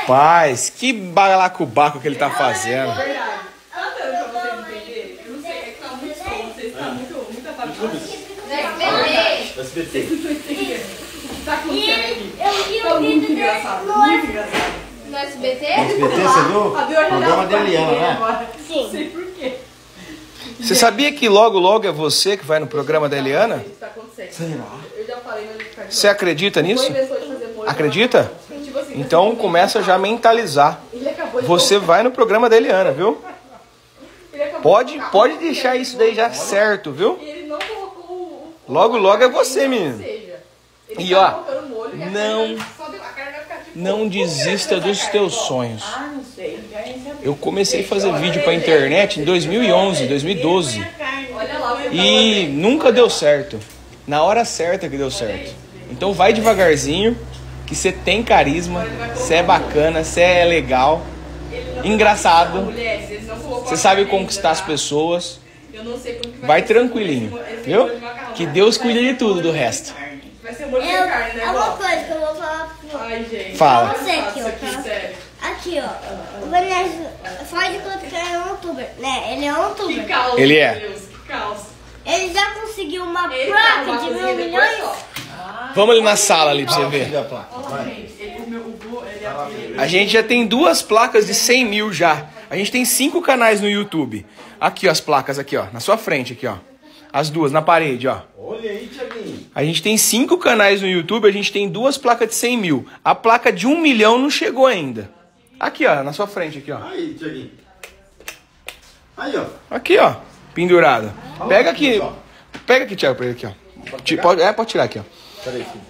Rapaz, que balacobaco que ele tá fazendo. Verdade. Tá dando pra vocês entenderem? Eu não sei, é que tá muito som, vocês estão muito apagados. Vocês não estão entendendo o que tá acontecendo aqui. Tá muito engraçado, muito engraçado. No SBT? No SBT, você viu? A Bel já Programa da Eliana, né? agora. Sim. Não sei por quê. Você sabia que logo é você que vai no programa da Eliana? Isso tá acontecendo. Será? Eu já falei, mas eu vou ficar de Você acredita nisso? novo. Foi inventor de fazer molho. Acredita? Tipo assim, Então começa já a mentalizar. ele acabou de Você vai no programa da Eliana, viu? ele acabou de Pode colocar deixar isso daí já certo, viu? E ele não colocou o Logo é você, ou menino. seja, ele E tá ó, colocando molho e a não- carne só deu- a carne vai ficar tipo... Não desista dos teus sonhos. Ah, não sei. Eu comecei a fazer vídeo pra internet em 2011, 2012. Olha lá, o E nunca deu certo. Na hora certa que deu certo. Então vai devagarzinho, que você tem carisma, você é bacana, você é legal, engraçado, mulheres, eles não colocou você a sabe carne conquistar ainda, as tá? pessoas. Eu não sei como que Vai ser tranquilinho, esse viu? molho de macarrão. Que Deus cuida de tudo do resto. Vai ser molho de carne, né, Alguma vó? coisa que eu vou falar pro... Ai, gente. Fala. Você aqui, Isso ó. aqui, Tá? sério. Aqui, ó. O Vanessa faz de conta que ele é um youtuber, né? Ele é um Que youtuber. caos, Ele meu é. Deus, que caos. Ele já conseguiu uma Ele tá placa uma de cozinha 1.000 depois, milhões. ó. Vamos ali na sala ali pra você Olha ver. a placa. Vai. Gente, o meu vô, ele A gente já tem 2 placas de 100 mil já. A gente tem 5 canais no YouTube. Aqui, ó, as placas aqui, ó. Na sua frente aqui, ó. As 2 na parede, ó. Olha aí, Thiaguinho. A gente tem 5 canais no YouTube, a gente tem 2 placas de 100 mil. A placa de 1 milhão não chegou ainda. Aqui, ó, na sua frente aqui, ó. Aí, Thiaguinho. Aí, ó. Aqui, ó, pendurado. Pega aqui. Pega aqui, Thiago, pra ele aqui, ó. Pode tirar aqui, ó. Peraí, filho.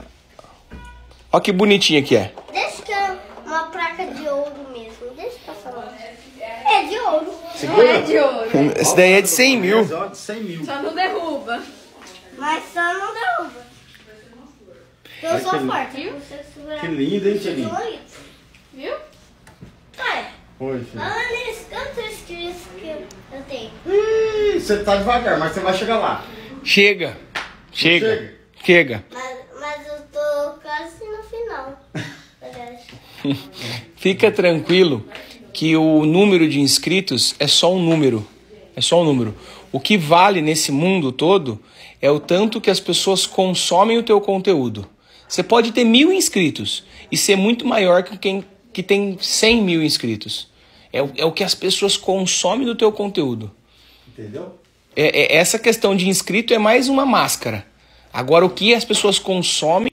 Ó que bonitinho que é. Deixa que é uma placa de ouro mesmo. Deixa eu falar. É de ouro. Segura. É de ouro. Esse daí é de 100 mil. Ó, de 100 mil. Só não derruba. Mas só não derruba. Eu Ai, sou que forte. Viu? Você segurar. Que lindo, hein, Thiaguinho? Viu? Olha. Oi, filho. Falando nisso, quantos inscritos que eu tenho? Ih, você tá devagar, mas você vai chegar lá. Chega. Chega. Mas eu tô quase no final. Parece. Fica tranquilo que o número de inscritos é só um número. É só um número. O que vale nesse mundo todo é o tanto que as pessoas consomem o teu conteúdo. Você pode ter 1000 inscritos e ser muito maior que quem que tem 100 mil inscritos. É o que as pessoas consomem do teu conteúdo. Entendeu? Essa questão de inscrito é mais uma máscara. Agora, o que as pessoas consomem